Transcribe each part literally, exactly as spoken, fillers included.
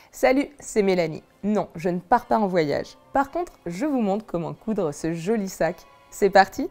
Salut, c'est Mélanie. Non, je ne pars pas en voyage. Par contre, je vous montre comment coudre ce joli sac. C'est parti!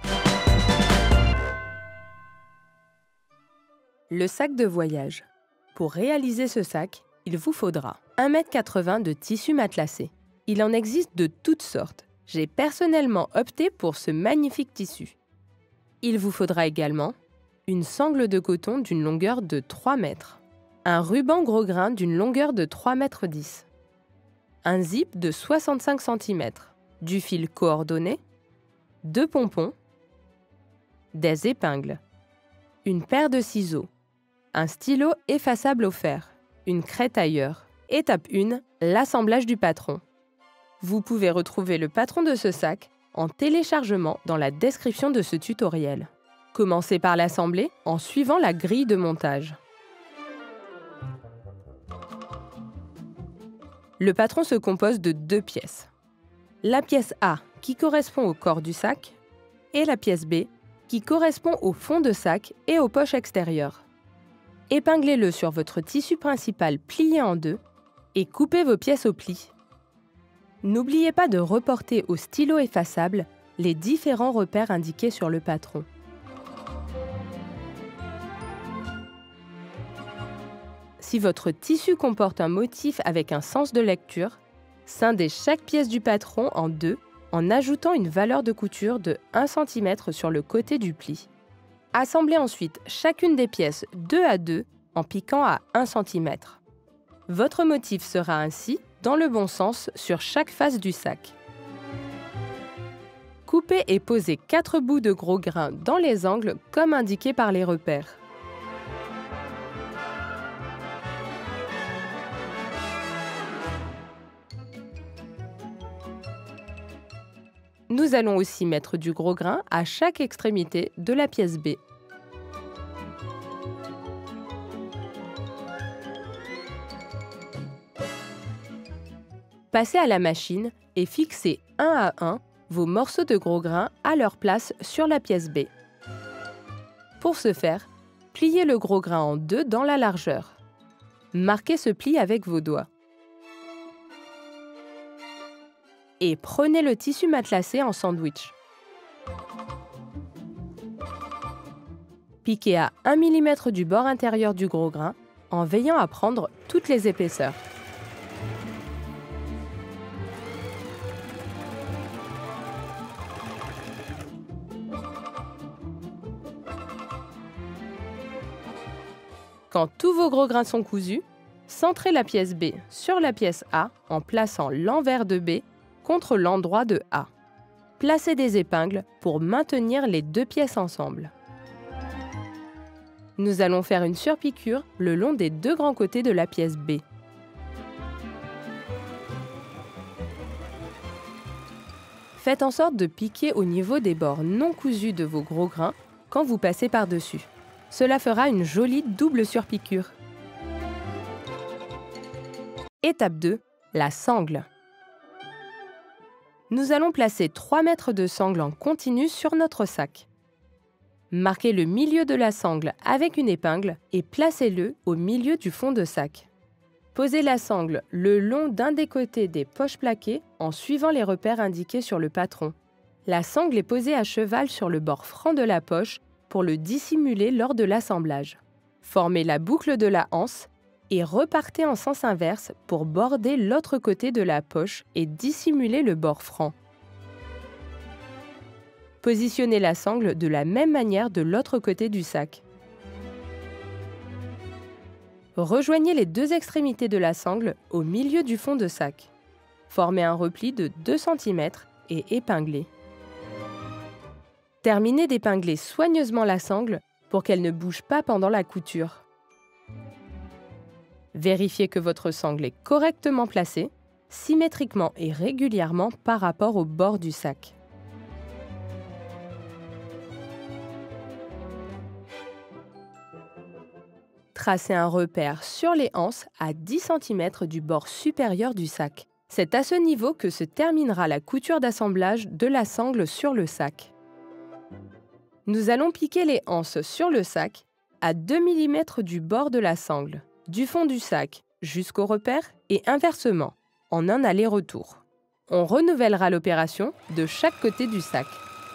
Le sac de voyage. Pour réaliser ce sac, il vous faudra un mètre quatre-vingts de tissu matelassé. Il en existe de toutes sortes. J'ai personnellement opté pour ce magnifique tissu. Il vous faudra également une sangle de coton d'une longueur de trois mètres, un ruban gros grain d'une longueur de trois mètres dix, un zip de soixante-cinq centimètres, du fil coordonné, deux pompons, des épingles, une paire de ciseaux, un stylo effaçable au fer, une craie tailleur. Étape un, l'assemblage du patron. Vous pouvez retrouver le patron de ce sac en téléchargement dans la description de ce tutoriel. Commencez par l'assembler en suivant la grille de montage. Le patron se compose de deux pièces. La pièce A qui correspond au corps du sac et la pièce B qui correspond au fond de sac et aux poches extérieures. Épinglez-le sur votre tissu principal plié en deux et coupez vos pièces au pli. N'oubliez pas de reporter au stylo effaçable les différents repères indiqués sur le patron. Si votre tissu comporte un motif avec un sens de lecture, scindez chaque pièce du patron en deux en ajoutant une valeur de couture de un centimètre sur le côté du pli. Assemblez ensuite chacune des pièces deux à deux en piquant à un centimètre. Votre motif sera ainsi dans le bon sens sur chaque face du sac. Coupez et posez quatre bouts de gros grain dans les angles comme indiqué par les repères. Nous allons aussi mettre du gros grain à chaque extrémité de la pièce B. Passez à la machine et fixez un à un vos morceaux de gros grain à leur place sur la pièce B. Pour ce faire, pliez le gros grain en deux dans la largeur. Marquez ce pli avec vos doigts. Et prenez le tissu matelassé en sandwich. Piquez à un millimètre du bord intérieur du gros grain en veillant à prendre toutes les épaisseurs. Quand tous vos gros grains sont cousus, centrez la pièce B sur la pièce A en plaçant l'envers de B contre l'endroit de A. Placez des épingles pour maintenir les deux pièces ensemble. Nous allons faire une surpiqûre le long des deux grands côtés de la pièce B. Faites en sorte de piquer au niveau des bords non cousus de vos gros grains quand vous passez par-dessus. Cela fera une jolie double surpiqûre. Étape deux, la sangle. Nous allons placer trois mètres de sangle en continu sur notre sac. Marquez le milieu de la sangle avec une épingle et placez-le au milieu du fond de sac. Posez la sangle le long d'un des côtés des poches plaquées en suivant les repères indiqués sur le patron. La sangle est posée à cheval sur le bord franc de la poche pour le dissimuler lors de l'assemblage. Formez la boucle de la anse et repartez en sens inverse pour border l'autre côté de la poche et dissimuler le bord franc. Positionnez la sangle de la même manière de l'autre côté du sac. Rejoignez les deux extrémités de la sangle au milieu du fond de sac. Formez un repli de deux centimètres et épinglez. Terminez d'épingler soigneusement la sangle pour qu'elle ne bouge pas pendant la couture. Vérifiez que votre sangle est correctement placée, symétriquement et régulièrement par rapport au bord du sac. Tracez un repère sur les anses à dix centimètres du bord supérieur du sac. C'est à ce niveau que se terminera la couture d'assemblage de la sangle sur le sac. Nous allons piquer les anses sur le sac à deux millimètres du bord de la sangle, du fond du sac jusqu'au repère et inversement, en un aller-retour. On renouvellera l'opération de chaque côté du sac.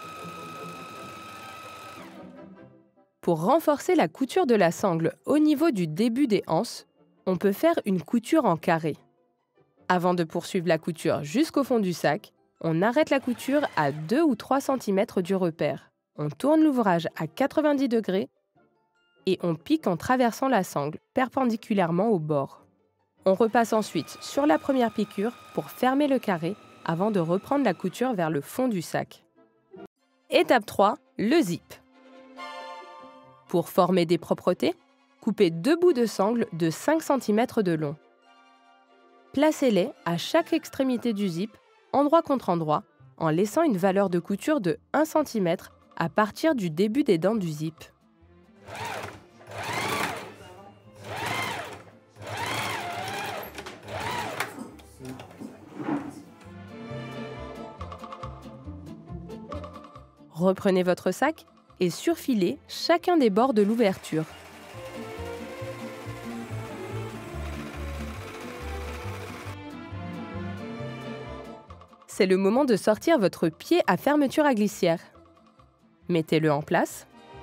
Pour renforcer la couture de la sangle au niveau du début des anses, on peut faire une couture en carré. Avant de poursuivre la couture jusqu'au fond du sac, on arrête la couture à deux ou trois centimètres du repère. On tourne l'ouvrage à quatre-vingt-dix degrés et on pique en traversant la sangle perpendiculairement au bord. On repasse ensuite sur la première piqûre pour fermer le carré avant de reprendre la couture vers le fond du sac. Étape trois, le zip. Pour former des propretés, coupez deux bouts de sangle de cinq centimètres de long. Placez-les à chaque extrémité du zip, endroit contre endroit, en laissant une valeur de couture de un centimètre à partir du début des dents du zip. Reprenez votre sac et surfilez chacun des bords de l'ouverture. C'est le moment de sortir votre pied à fermeture à glissière. Mettez-le en place.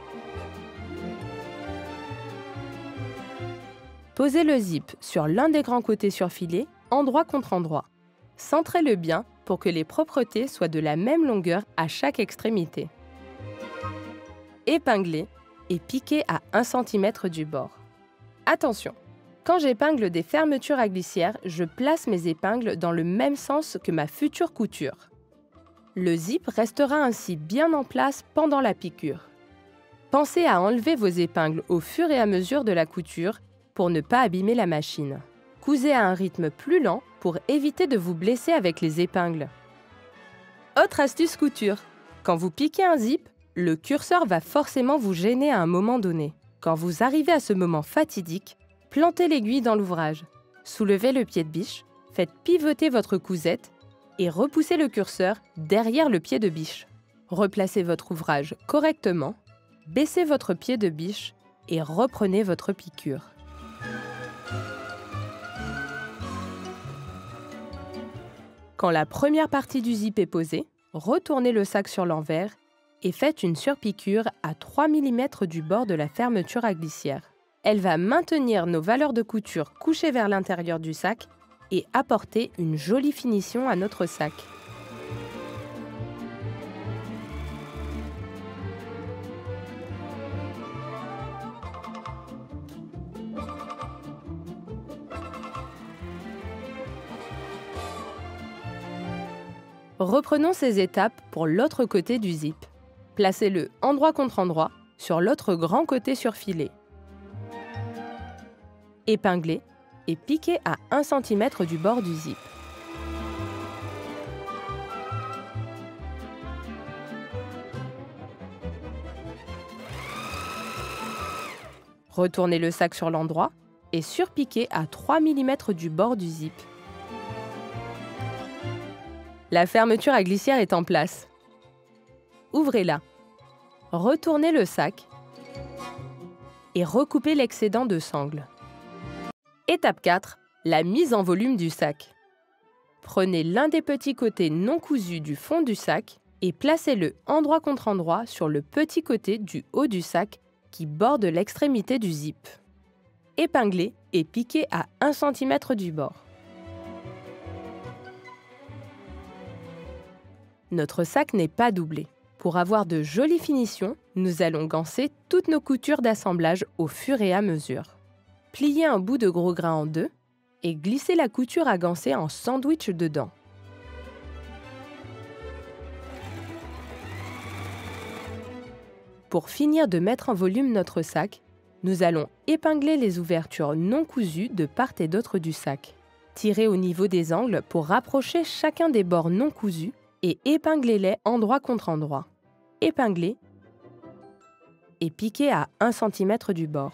Posez le zip sur l'un des grands côtés surfilés, endroit contre endroit. Centrez-le bien pour que les propretés soient de la même longueur à chaque extrémité. Épinglez et piquez à un centimètre du bord. Attention! Quand j'épingle des fermetures à glissière, je place mes épingles dans le même sens que ma future couture. Le zip restera ainsi bien en place pendant la piqûre. Pensez à enlever vos épingles au fur et à mesure de la couture pour ne pas abîmer la machine. Cousez à un rythme plus lent pour éviter de vous blesser avec les épingles. Autre astuce couture. Quand vous piquez un zip, le curseur va forcément vous gêner à un moment donné. Quand vous arrivez à ce moment fatidique, plantez l'aiguille dans l'ouvrage. Soulevez le pied de biche, faites pivoter votre cousette et repoussez le curseur derrière le pied de biche. Replacez votre ouvrage correctement, baissez votre pied de biche et reprenez votre piqûre. Quand la première partie du zip est posée, retournez le sac sur l'envers et faites une surpiqûre à trois millimètres du bord de la fermeture à glissière. Elle va maintenir nos valeurs de couture couchées vers l'intérieur du sac et apporter une jolie finition à notre sac. Reprenons ces étapes pour l'autre côté du zip. Placez-le endroit contre endroit sur l'autre grand côté surfilé. Épinglez et piquez à un centimètre du bord du zip. Retournez le sac sur l'endroit et surpiquez à trois millimètres du bord du zip. La fermeture à glissière est en place. Ouvrez-la. Retournez le sac et recoupez l'excédent de sangle. Étape quatre, la mise en volume du sac. Prenez l'un des petits côtés non cousus du fond du sac et placez-le endroit contre endroit sur le petit côté du haut du sac qui borde l'extrémité du zip. Épinglez et piquez à un centimètre du bord. Notre sac n'est pas doublé. Pour avoir de jolies finitions, nous allons ganser toutes nos coutures d'assemblage au fur et à mesure. Pliez un bout de gros grain en deux et glissez la couture à ganser en sandwich dedans. Pour finir de mettre en volume notre sac, nous allons épingler les ouvertures non cousues de part et d'autre du sac. Tirez au niveau des angles pour rapprocher chacun des bords non cousus et épinglez-les endroit contre endroit. Épinglez et piquez à un centimètre du bord.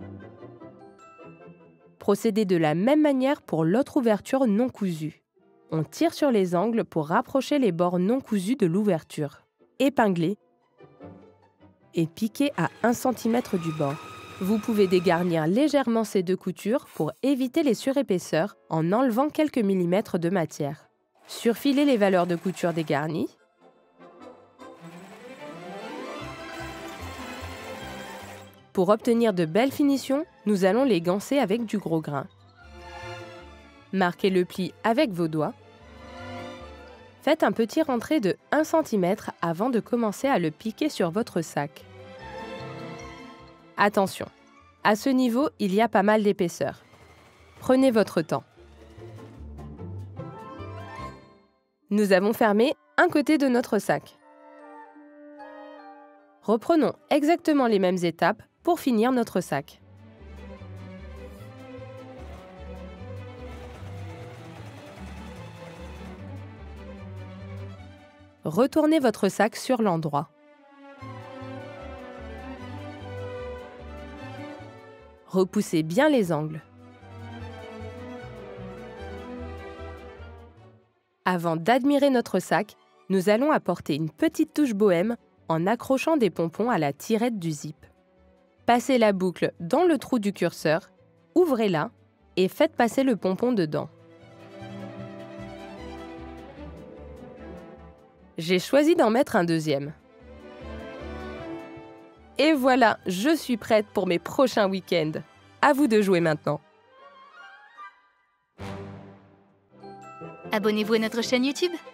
Procédez de la même manière pour l'autre ouverture non cousue. on tire sur les angles pour rapprocher les bords non cousus de l'ouverture. Épinglez et piquez à un centimètre du bord. Vous pouvez dégarnir légèrement ces deux coutures pour éviter les surépaisseurs en enlevant quelques millimètres de matière. Surfilez les valeurs de couture dégarnies. Pour obtenir de belles finitions, nous allons les ganser avec du gros grain. Marquez le pli avec vos doigts. Faites un petit rentré de un centimètre avant de commencer à le piquer sur votre sac. Attention, à ce niveau, il y a pas mal d'épaisseur. Prenez votre temps. Nous avons fermé un côté de notre sac. Reprenons exactement les mêmes étapes pour finir notre sac. Retournez votre sac sur l'endroit. Repoussez bien les angles. Avant d'admirer notre sac, nous allons apporter une petite touche bohème en accrochant des pompons à la tirette du zip. Passez la boucle dans le trou du curseur, ouvrez-la et faites passer le pompon dedans. J'ai choisi d'en mettre un deuxième. Et voilà, je suis prête pour mes prochains week-ends. À vous de jouer maintenant. Abonnez-vous à notre chaîne YouTube.